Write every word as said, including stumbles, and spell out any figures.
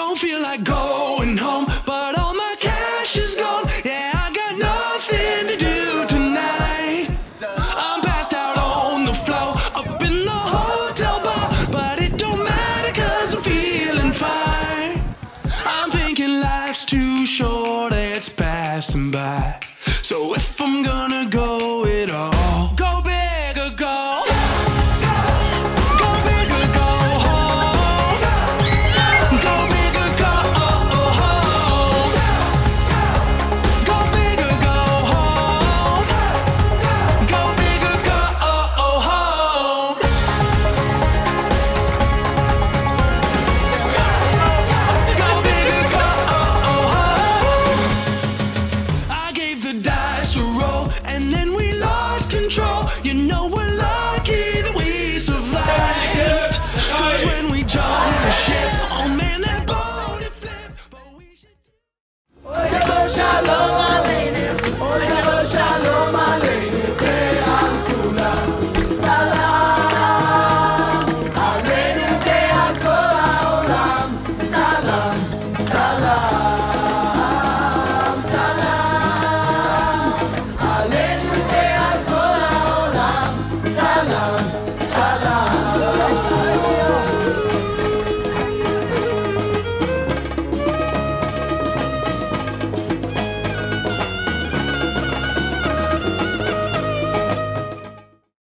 Don't feel like going home, but all my cash is gone. Yeah, I got nothing to do tonight. I'm passed out on the floor, up in the hotel bar, but it don't matter cause I'm feeling fine. I'm thinking life's too short, it's passing by. So if I'm gonna go it all